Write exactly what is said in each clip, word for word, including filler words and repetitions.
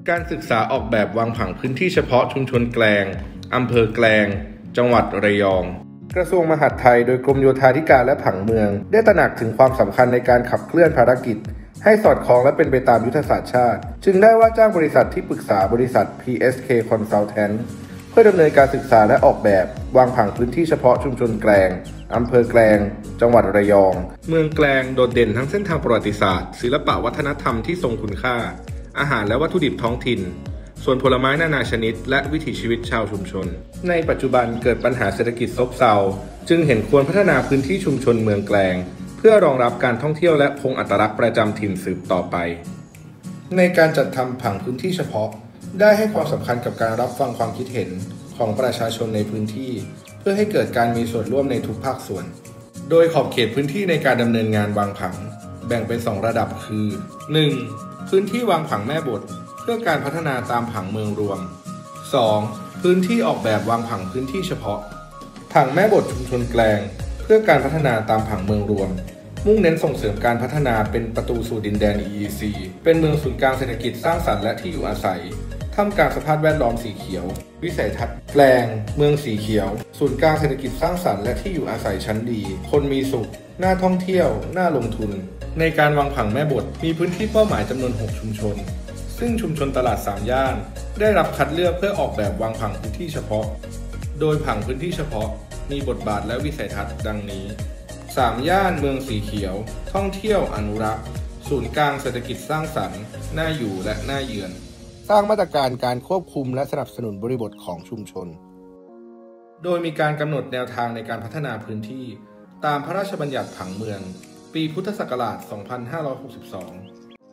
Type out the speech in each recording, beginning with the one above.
การศึกษาออกแบบวางผังพื้นที่เฉพาะชุมชนแกลงอำเภอแกลงจังหวัดระยองกระทรวงมหาดไทยโดยกรมโยธาธิการและผังเมืองได้ตระหนักถึงความสำคัญในการขับเคลื่อนภารกิจให้สอดคล้องและเป็นไปตามยุทธศาสตร์ชาติจึงได้ว่าจ้างบริษัทที่ปรึกษาบริษัท พี เอส เค Consultant เพื่อดำเนินการศึกษาและออกแบบวางผังพื้นที่เฉพาะชุมชนแกลงอำเภอแกลงจังหวัดระยองเมืองแกลงโดดเด่นทั้งเส้นทางประวัติศาสตร์ศิลปะวัฒนธรรมที่ทรงคุณค่าอาหารและวัตถุดิบท้องถิ่นส่วนผลไม้นานาชนิดและวิถีชีวิตชาวชุมชนในปัจจุบันเกิดปัญหาเศรษฐกิจซบเซาจึงเห็นควรพัฒนาพื้นที่ชุมชนเมืองแกลงเพื่อรองรับการท่องเที่ยวและคงอัตลักษณ์ประจำถิ่นสืบต่อไปในการจัดทำผังพื้นที่เฉพาะได้ให้ความสำคัญกับการรับฟังความคิดเห็นของประชาชนในพื้นที่เพื่อให้เกิดการมีส่วนร่วมในทุกภาคส่วนโดยขอบเขตพื้นที่ในการดำเนินงานวางผังแบ่งเป็นสองระดับคือ หนึ่ง พื้นที่วางผังแม่บทเพื่อการพัฒนาตามผังเมืองรวม สอง พื้นที่ออกแบบวางผังพื้นที่เฉพาะผังแม่บทชุมชนแกลงเพื่อการพัฒนาตามผังเมืองรวมมุ่งเน้นส่งเสริมการพัฒนาเป็นประตูสู่ดินแดน อี อี ซี เป็นเมืองศูนย์กลางเศรษฐกิจสร้างสรรค์และที่อยู่อาศัยท่ามกลางสภาพแวดล้อมสีเขียววิสัยทัศน์แกลงเมืองสีเขียวศูนย์กลางเศรษฐกิจสร้างสรรค์และที่อยู่อาศัยชั้นดีคนมีสุขน่าท่องเที่ยวน่าลงทุนในการวางผังแม่บทมีพื้นที่เป้าหมายจำนวนหกชุมชนซึ่งชุมชนตลาดสามย่านได้รับคัดเลือกเพื่อออกแบบวางผังพื้นที่เฉพาะโดยผังพื้นที่เฉพาะมีบทบาทและวิสัยทัศน์ดังนี้สามย่านเมืองสีเขียวท่องเที่ยวอนุรักษ์ศูนย์กลางเศรษฐกิจสร้างสรรค์น่าอยู่และน่าเยือนสร้างมาตรการการควบคุมและสนับสนุนบริบทของชุมชนโดยมีการกำหนดแนวทางในการพัฒนาพื้นที่ตามพระราชบัญญัติผังเมืองปีพุทธศักราช สองพันห้าร้อยหกสิบสอง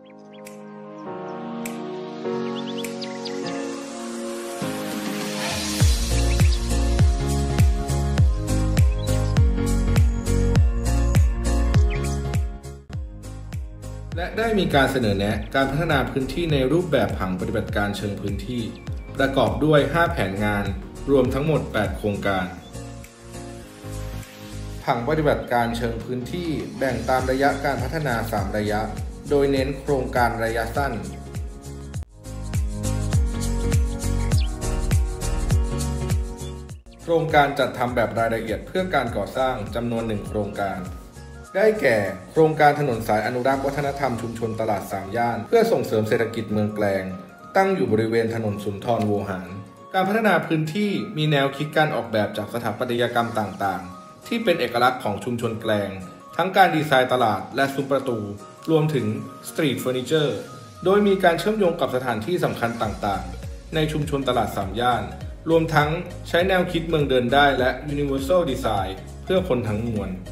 และได้มีการเสนอแนะการพัฒนาพื้นที่ในรูปแบบผังปฏิบัติการเชิงพื้นที่ประกอบด้วยห้าแผนงานรวมทั้งหมดแปดโครงการผังปฏิบัติการเชิงพื้นที่แบ่งตามระยะการพัฒนาสามระยะโดยเน้นโครงการระยะสั้นโครงการจัดทำแบบรายละเอียดเพื่อการก่อสร้างจำนวนหนึ่งโครงการได้แก่โครงการถนนสายอนุรักษ์วัฒนธรรมชุมชนตลาดสามย่านเพื่อส่งเสริมเศรษฐกิจเมืองแกลงตั้งอยู่บริเวณถนนสุนทรโวหารการพัฒนาพื้นที่มีแนวคิดการออกแบบจากสถาปัตยกรรมต่างๆที่เป็นเอกลักษณ์ของชุมชนแกลงทั้งการดีไซน์ตลาดและซุ้มประตูรวมถึงสตรีทเฟอร์นิเจอร์โดยมีการเชื่อมโยงกับสถานที่สำคัญต่างๆในชุมชนตลาดสามย่านรวมทั้งใช้แนวคิดเมืองเดินได้และ Universal Design เพื่อคนทั้งมวล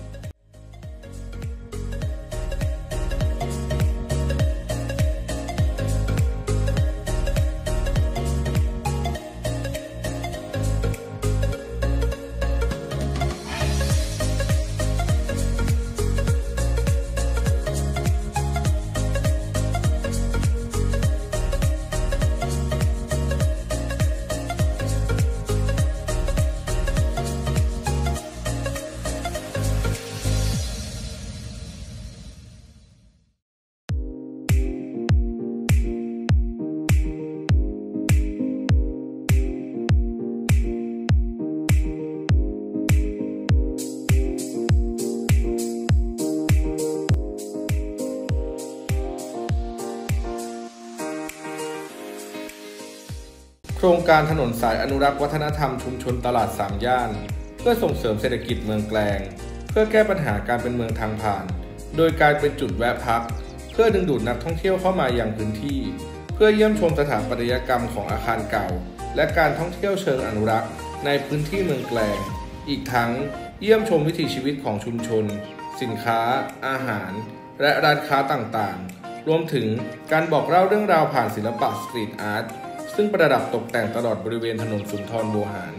โครงการถนนสายอนุรักษ์วัฒนธรรมชุมชนตลาดสามย่านเพื่อส่งเสริมเศรษฐกิจเมืองแกลงเพื่อแก้ปัญหาการเป็นเมืองทางผ่านโดยการเป็นจุดแวะพักเพื่อดึงดูดนักท่องเที่ยวเข้ามายังพื้นที่เพื่อเยี่ยมชมสถาปัตยกรรมของอาคารเก่าและการท่องเที่ยวเชิงอนุรักษ์ในพื้นที่เมืองแกลงอีกทั้งเยี่ยมชมวิถีชีวิตของชุมชนสินค้าอาหารและร้านค้าต่างๆรวมถึงการบอกเล่าเรื่องราวผ่านศิลปะสตรีทอาร์ตซึ่งประดับตกแต่งตลอดบริเวณถนนสุนทรโวหาร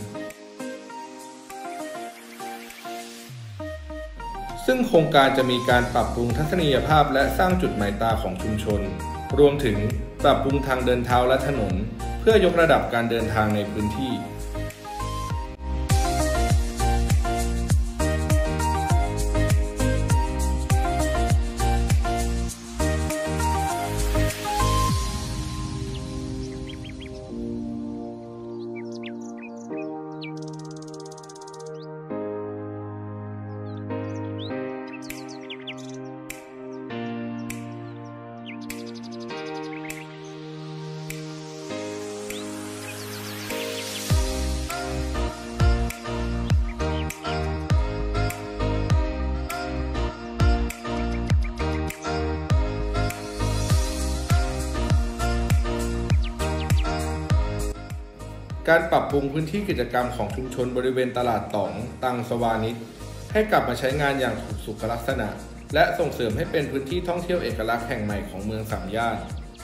ซึ่งโครงการจะมีการปรับปรุงทัศนียภาพและสร้างจุดหมายตาของชุมชนรวมถึงปรับปรุงทางเดินเท้าและถนนเพื่อยกระดับการเดินทางในพื้นที่คการปรับปรุงพื้นที่กิจกรรมของชุมชนบริเวณตลาดต๋องตังสวานิชให้กลับมาใช้งานอย่างถูกสุขลักษณะและส่งเสริมให้เป็นพื้นที่ท่องเที่ยวเอกลักษณ์แห่งใหม่ของเมืองสามย่าน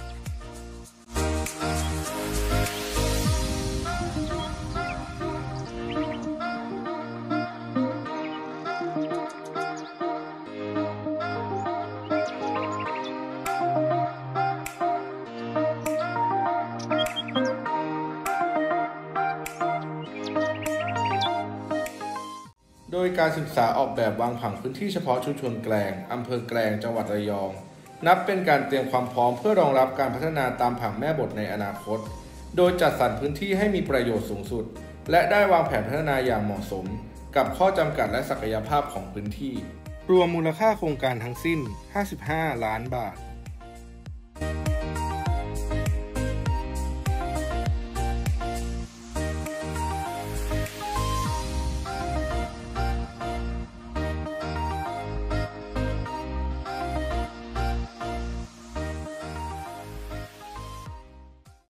โดยการศึกษาออกแบบวางผังพื้นที่เฉพาะชุมชนแกลงอำเภอแกลงจังหวัดระยองนับเป็นการเตรียมความพร้อมเพื่อรองรับการพัฒนาตามผังแม่บทในอนาคตโดยจัดสรรพื้นที่ให้มีประโยชน์สูงสุดและได้วางแผนพัฒนาอย่างเหมาะสมกับข้อจำกัดและศักยภาพของพื้นที่รวมมูลค่าโครงการทั้งสิ้นห้าสิบห้าล้านบาท